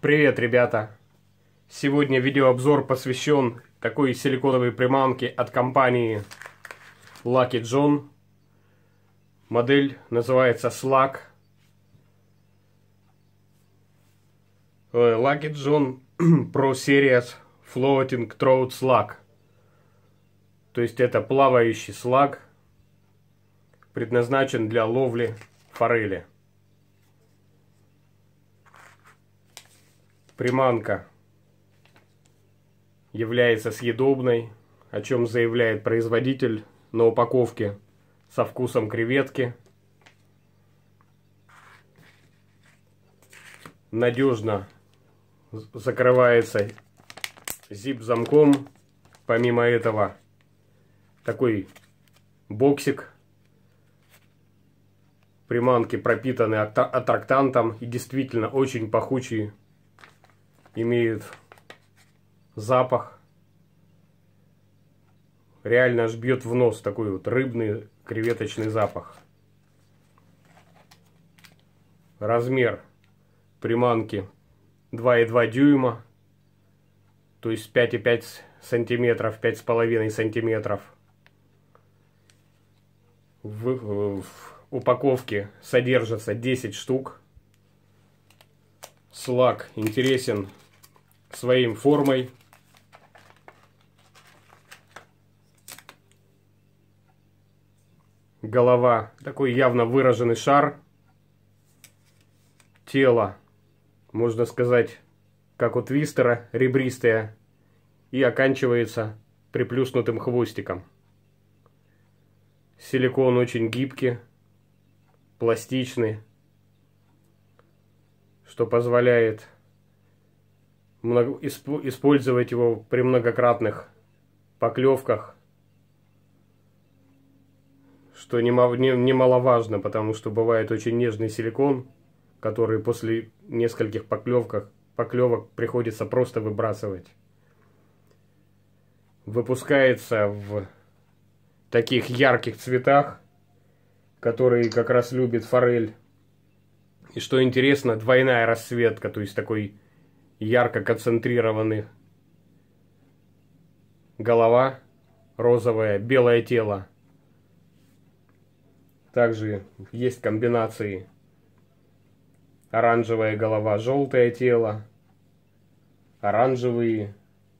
Привет, ребята! Сегодня видеообзор посвящен такой силиконовой приманке от компании Lucky John. Модель называется Slug. Lucky John Pro Series Floating Trout Slug. То есть это плавающий слаг, предназначен для ловли форели. Приманка является съедобной, о чем заявляет производитель на упаковке, со вкусом креветки. Надежно закрывается зип-замком. Помимо этого, такой боксик. Приманки пропитаны аттрактантом и действительно очень пахучий. Имеют запах. Реально аж бьет в нос такой вот рыбный креветочный запах. Размер приманки 2,2 дюйма. То есть 5,5 сантиметров, 5,5 сантиметров. В упаковке содержится 10 штук. Слаг интересен своей формой. Голова такой явно выраженный шар. Тело, можно сказать, как у твистера, ребристое. И оканчивается приплюснутым хвостиком. Силикон очень гибкий, пластичный, что позволяет использовать его при многократных поклевках, что немаловажно, потому что бывает очень нежный силикон, который после нескольких поклевок приходится просто выбрасывать. Выпускается в таких ярких цветах, которые как раз любит форель. И что интересно, двойная расцветка, то есть такой ярко концентрированный голова розовая, белое тело. Также есть комбинации оранжевая голова, желтое тело, оранжевые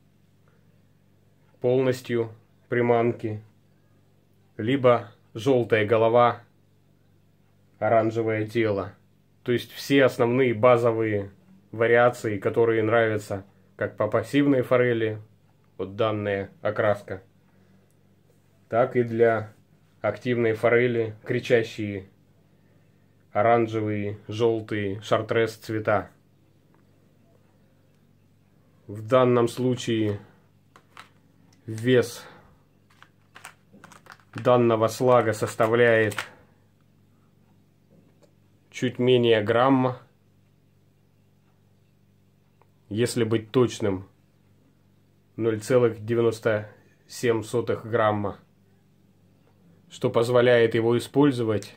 полностью приманки, либо желтая голова, оранжевое тело. То есть все основные базовые вариации, которые нравятся как по пассивной форели, вот данная окраска, так и для активной форели кричащие оранжевые, желтые, шартрес цвета. В данном случае вес данного слага составляет чуть менее грамма. Если быть точным, 0,97 грамма, что позволяет его использовать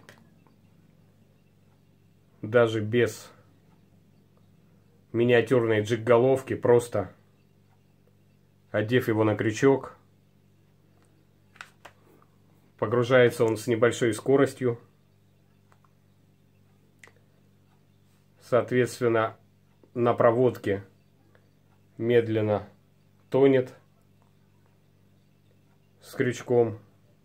даже без миниатюрной джиг-головки, просто одев его на крючок. Погружается он с небольшой скоростью. Соответственно, на проводке медленно тонет с крючком.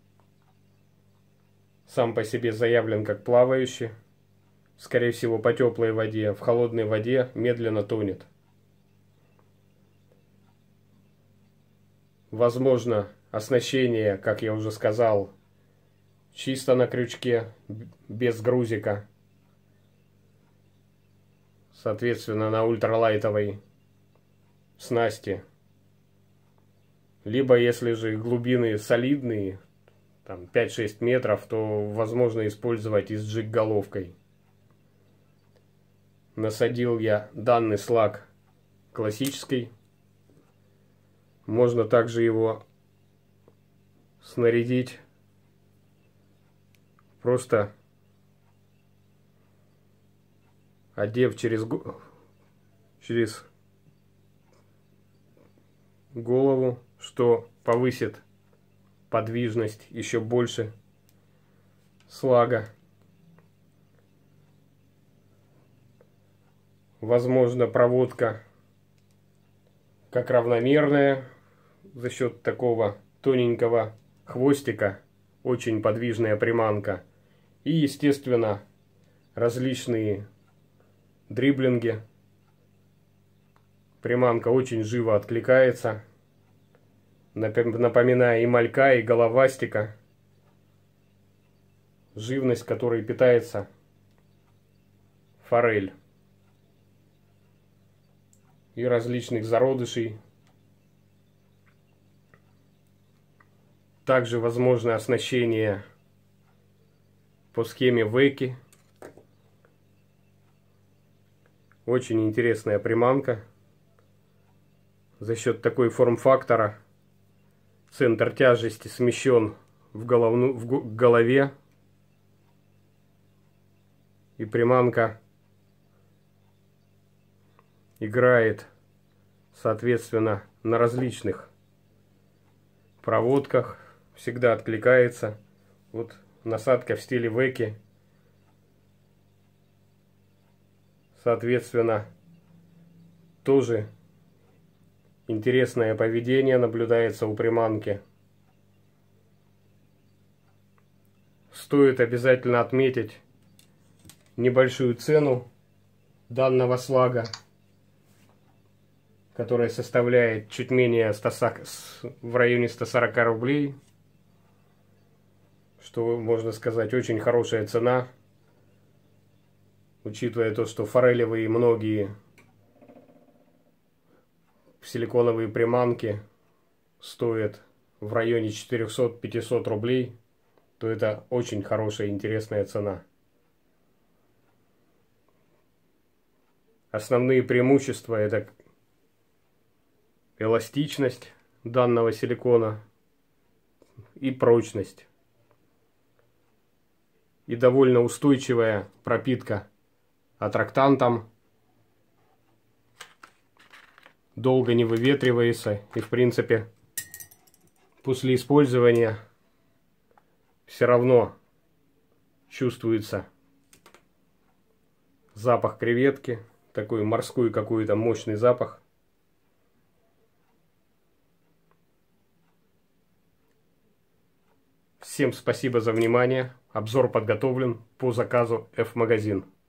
Сам по себе заявлен как плавающий. Скорее всего, по теплой воде. В холодной воде медленно тонет. Возможно, оснащение, как я уже сказал, чисто на крючке, без грузика. Соответственно, на ультралайтовой снасти. Либо, если же глубины солидные, там 5-6 метров, то возможно использовать и с джиг-головкой. Насадил я данный слаг классический. Можно также его снарядить просто одев через через голову, что повысит подвижность еще больше слага. Возможно, проводка как равномерная за счет такого тоненького хвостика, очень подвижная приманка. И, естественно, различные дриблинги. Приманка очень живо откликается, напоминая и малька, и головастика. Живность, которой питается форель. И различных зародышей. Также возможно оснащение по схеме Веки. Очень интересная приманка. За счет такой форм-фактора центр тяжести смещен в голове. И приманка играет, соответственно, на различных проводках. Всегда откликается. Вот насадка в стиле Веки. Соответственно, тоже интересное поведение наблюдается у приманки. Стоит обязательно отметить небольшую цену данного слага, которая составляет чуть менее в районе 140 рублей. Что, можно сказать, очень хорошая цена, учитывая то, что форелевые многие силиконовые приманки стоят в районе 400-500 рублей, то это очень хорошая, интересная цена. Основные преимущества — это эластичность данного силикона и прочность. И довольно устойчивая пропитка аттрактантом. Долго не выветривается. И в принципе после использования все равно чувствуется запах креветки. Такой морской какой-то мощный запах. Всем спасибо за внимание. Обзор подготовлен по заказу F-магазин.